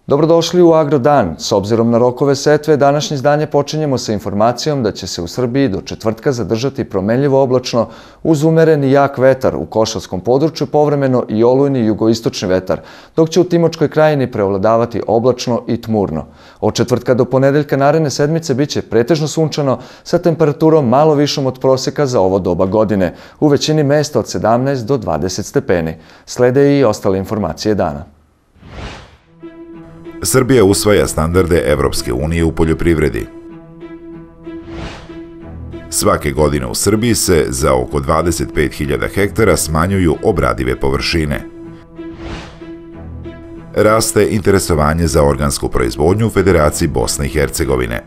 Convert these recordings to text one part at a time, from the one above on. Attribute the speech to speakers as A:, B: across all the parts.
A: Dobrodošli u Agrodan. S obzirom na rokove setve, današnje izdanje počinjemo sa informacijom da će se u Srbiji do četvrtka zadržati promenljivo oblačno uz umereni jak vetar, u Košavskom području povremeno i olujni jugoistočni vetar, dok će u Timočkoj krajini preovladavati oblačno i tmurno. Od četvrtka do ponedeljka naredne sedmice biće pretežno sunčano sa temperaturom malo višom od proseka za ovo doba godine, u većini mesta od 17 do 20 stepeni. Slede i ostale informacije dana.
B: Srbija usvaja standarde Evropske unije u poljoprivredi. Svake godine u Srbiji se za oko 25.000 hektara smanjuju obradive površine. Raste interesovanje za organsku proizvodnju u Federaciji Bosne i Hercegovine.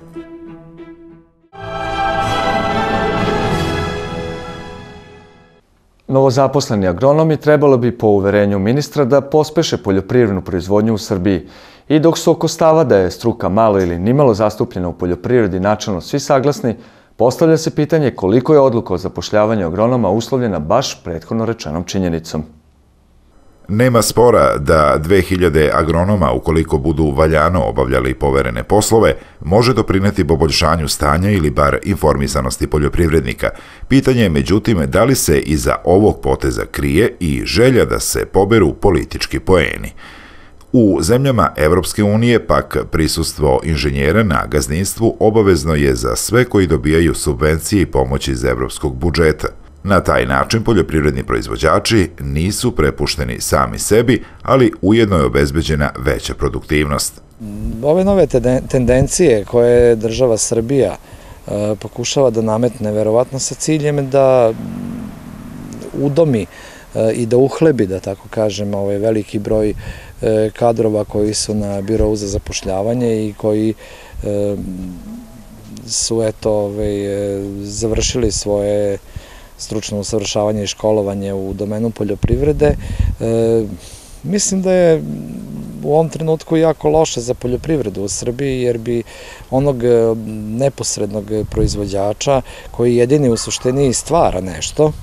A: Novozaposleni agronomi trebalo bi po uverenju ministra da pospeše poljoprivrednu proizvodnju u Srbiji. I dok su oko stava da je struka malo ili nimalo zastupljena u poljoprivredi načelno svi saglasni, postavlja se pitanje koliko je odluka o zapošljavanju agronoma uslovljena baš prethodno rečenom činjenicom.
B: Nema spora da 2000 agronoma, ukoliko budu valjano obavljali poverene poslove, može doprineti poboljšanju stanja ili bar informisanosti poljoprivrednika. Pitanje je međutim da li se iza ovog poteza krije i želja da se poberu politički poeni. U zemljama Evropske unije pak prisustvo inženjera na gazdinstvu obavezno je za sve koji dobijaju subvencije i pomoć iz evropskog budžeta. Na taj način poljoprivredni proizvođači nisu prepušteni sami sebi, ali ujedno je obezbeđena veća produktivnost.
C: Ove nove tendencije koje država Srbija pokušava da nametne, verovatno sa ciljem da udomi i da uhlebi, da tako kažem, veliki broj kadrova koji su na birou za zapošljavanje i koji su završili svoje stručno usavršavanje i školovanje u domenu poljoprivrede. Mislim da je u ovom trenutku jako loše za poljoprivredu u Srbiji, jer bi onog neposrednog proizvođača, koji jedini u suštini stvara nešto,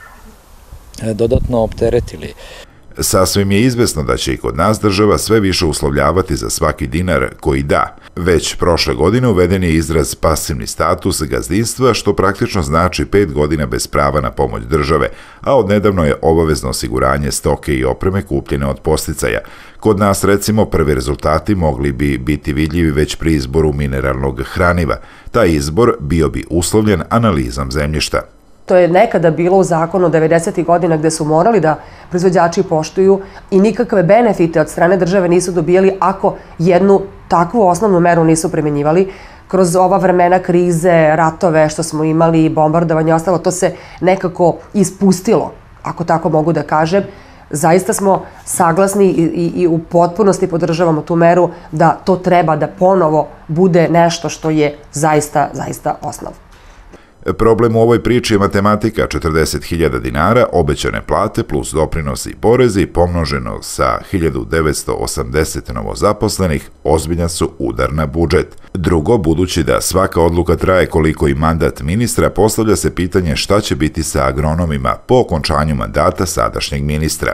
C: dodatno opteretili.
B: Sasvim je izvesno da će i kod nas država sve više uslovljavati za svaki dinar koji da. Već prošle godine uveden je izraz pasivni status gazdinstva, što praktično znači 5 godina bez prava na pomoć države, a odnedavno je obavezno osiguranje stoke i opreme kupljene od podsticaja. Kod nas, recimo, prvi rezultati mogli bi biti vidljivi već pri izboru mineralnog hraniva. Taj izbor bio bi uslovljen analizom zemljišta.
D: To je nekada bilo u zakonu 90. godina gde su morali da proizvođači poštuju i nikakve benefite od strane države nisu dobijali ako jednu takvu osnovnu meru nisu primenjivali. Kroz ova vremena krize, ratove što smo imali, bombardovanje i ostalo, to se nekako ispustilo, ako tako mogu da kažem. Zaista smo saglasni i u potpunosti podržavamo tu meru da to treba da ponovo bude nešto što je zaista osnov.
B: Problem u ovoj priči je matematika. 40.000 dinara obećane plate plus doprinosi i porezi pomnoženo sa 1980 novozaposlenih ozbiljan su udar na budžet. Drugo, budući da svaka odluka traje koliko i mandat ministra, postavlja se pitanje šta će biti sa agronomima po okončanju mandata sadašnjeg ministra.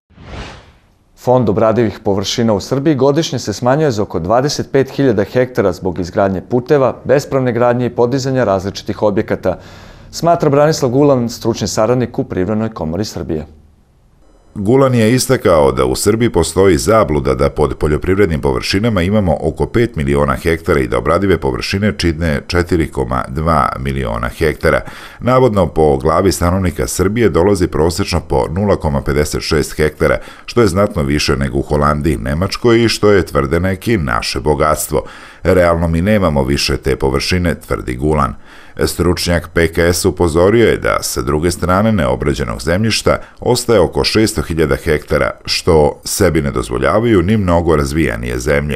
A: Fond obradivih površina u Srbiji godišnje se smanjuje za oko 25.000 hektara zbog izgradnje puteva, bespravne gradnje i podizanja različitih objekata, smatra Branislav Gulan, stručni saradnik u Privrednoj komori Srbije.
B: Gulan je istakao da u Srbiji postoji zabluda da pod poljoprivrednim površinama imamo oko 5 miliona hektara i da obradive površine čine 4,2 miliona hektara. Navodno, po glavi stanovnika Srbije dolazi prosečno po 0,56 hektara, što je znatno više nego u Holandiji i Nemačkoj i što je, tvrde neki, naše bogatstvo. Realno mi nemamo više te površine, tvrdi Gulan. Stručnjak PKS upozorio je da sa druge strane neobrađenog zemljišta ostaje oko 600.000 hektara, što sebi ne dozvoljavaju ni mnogo razvijanije zemlje.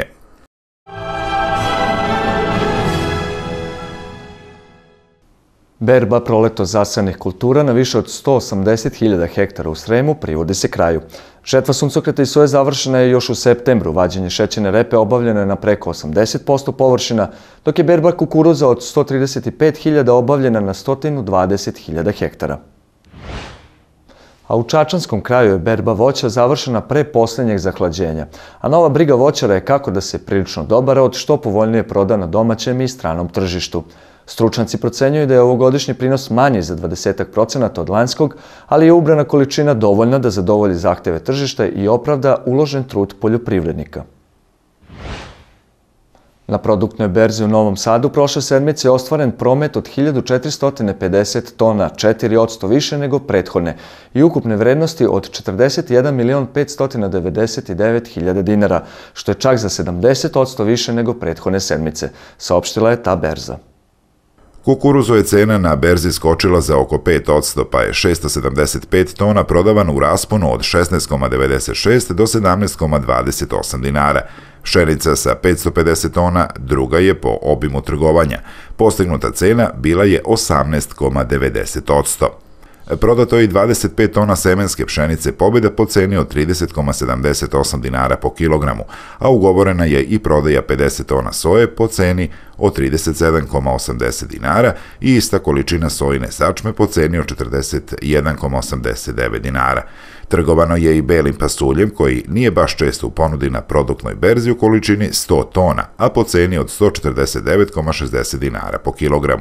A: Berba proleto zasanih kultura na više od 180.000 hektara u Sremu privodi se kraju. Žetva suncokreta i soje završena je još u septembru, vađenje šećerne repe obavljeno je na preko 80% površina, dok je berba kukuruza od 135.000 obavljena na 120.000 hektara. A u Čačanskom kraju je berba voća završena pre posljednjeg zahlađenja, a nova briga voćara je kako da se prilično dobar rod što povoljnije proda na domaćem i stranom tržištu. Stručnjaci procenjuju da je ovogodišnji prinos manji za 20% od lanjskog, ali je ubrana količina dovoljna da zadovolji zahteve tržišta i opravda uložen trud poljoprivrednika. Na produktnoj berzi u Novom Sadu prošle sedmice je ostvaren promet od 1450 tona, 4% više nego prethodne i ukupne vrednosti od 41.599.000 dinara, što je čak za 70% više nego prethodne sedmice, saopštila je ta berza.
B: Kukuruzu je cena na berzi skočila za oko 5%, pa je 675 tona prodavano u rasponu od 16,96 do 17,28 dinara. Pšenica sa 550 tona druga je po obimu trgovanja. Postignuta cena bila je 18,90%. Prodato je i 25 tona semenske pšenice pobjeda po ceni od 30,78 dinara po kilogramu, a ugovorena je i prodaja 50 tona soje po ceni od 37,80 dinara i ista količina sojine sačme po ceni od 41,89 dinara. Trgovano je i belim pasuljem koji nije baš često u ponudi na produktnoj berzi u količini 100 tona, a po ceni od 149,60 dinara po kilogramu.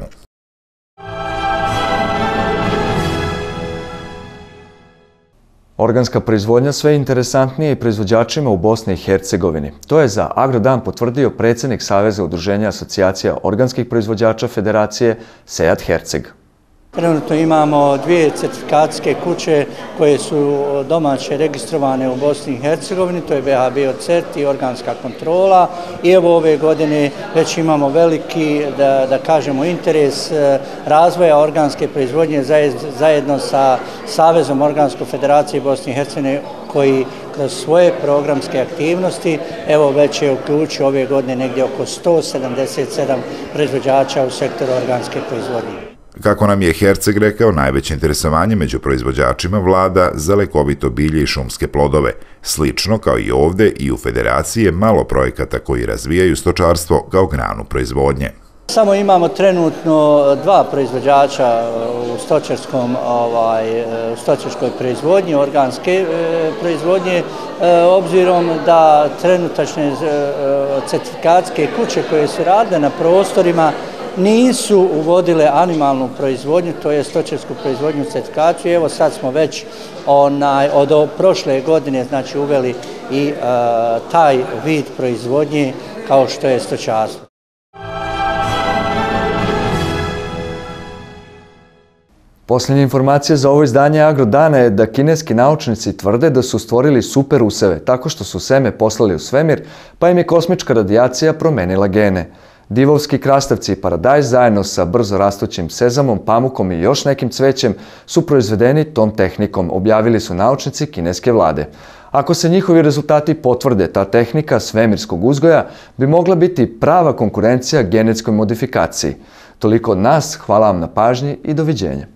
A: Organska proizvodnja sve interesantnije i proizvođačima u Bosni i Hercegovini. To je za Agrodan potvrdio predsjednik Saveza udruženja asocijacija organskih proizvođača Federacije Sead Herceg.
E: Trenutno imamo dvije certifikacijske kuće koje su domaće registrovane u Bosni i Hercegovini, to je BH Biocert i organska kontrola. I evo ove godine već imamo veliki, da kažemo, interes razvoja organske proizvodnje zajedno sa Savezom organske federacije Bosne i Hercegovine koji kroz svoje programske aktivnosti evo već je uključio ove godine negdje oko 177 proizvođača u sektoru organske proizvodnje.
B: Kako nam je Herceg rekao, najveće interesovanje među proizvođačima vlada za lekovito bilje i šumske plodove. Slično kao i ovde i u Federaciji je malo projekata koji razvijaju stočarstvo kao granu proizvodnje.
E: Samo imamo trenutno dva proizvođača u stočarskoj proizvodnji, organske proizvodnje, obzirom da trenutačne certifikacijske kuće koje su radile na prostorima nisu uvodile animalnu proizvodnju, to je stočarsku proizvodnju certifikaciju. Evo sad smo već od prošle godine znači uveli i taj vid proizvodnje kao što je stočarstvo.
A: Posljednja informacija za ovo izdanje Agrodana je da kineski naučnici tvrde da su stvorili super useve tako što su seme poslali u svemir, pa im je kosmička radijacija promenila gene. Divovski krastavci i paradajz zajedno sa brzo rastućim sezamom, pamukom i još nekim cvećem su proizvedeni tom tehnikom, objavili su naučnici kineske vlade. Ako se njihovi rezultati potvrde, ta tehnika svemirskog uzgoja bi mogla biti prava konkurencija genetskoj modifikaciji. Toliko od nas, hvala vam na pažnji i doviđenja.